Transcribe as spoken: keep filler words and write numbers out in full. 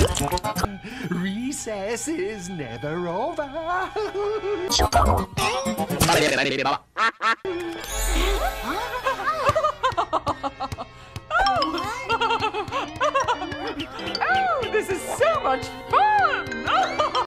Recess is never over. Oh, this is so much